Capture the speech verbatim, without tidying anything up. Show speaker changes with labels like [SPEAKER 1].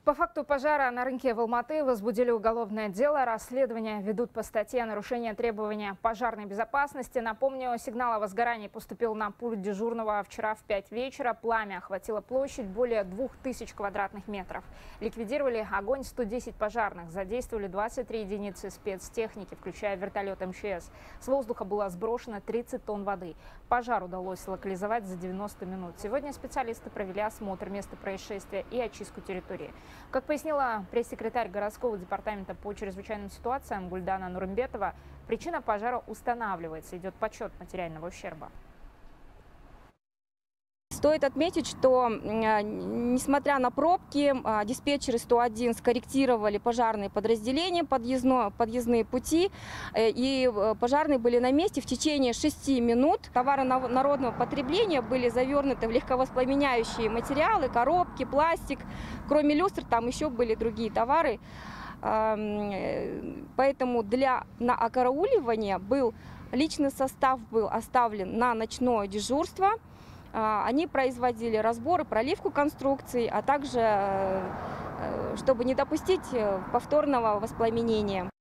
[SPEAKER 1] По факту пожара на рынке в Алматы возбудили уголовное дело. Расследование ведут по статье «Нарушение требования пожарной безопасности». Напомню, сигнал о возгорании поступил на пульт дежурного вчера в пять вечера. Пламя охватило площадь более двух тысяч квадратных метров. Ликвидировали огонь сто десять пожарных. Задействовали двадцать три единицы спецтехники, включая вертолет эм че эс. С воздуха было сброшено тридцать тонн воды. Пожар удалось локализовать за девяносто минут. Сегодня специалисты провели осмотр места происшествия и очистку территории. Как пояснила пресс-секретарь городского департамента по чрезвычайным ситуациям Гульдана Нурымбетова, причина пожара устанавливается, идет подсчет материального ущерба.
[SPEAKER 2] Стоит отметить, что несмотря на пробки, диспетчеры сто один скорректировали пожарные подразделения, подъездно, подъездные пути, и пожарные были на месте в течение шести минут. Товары народного потребления были завернуты в легковоспламеняющие материалы, коробки, пластик. Кроме люстр там еще были другие товары. Поэтому для на окарауливание был личный состав был оставлен на ночное дежурство. Они производили разборы, проливку конструкций, а также, чтобы не допустить повторного воспламенения.